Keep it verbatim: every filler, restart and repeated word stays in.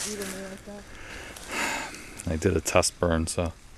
beating me like that. I did a test burn, so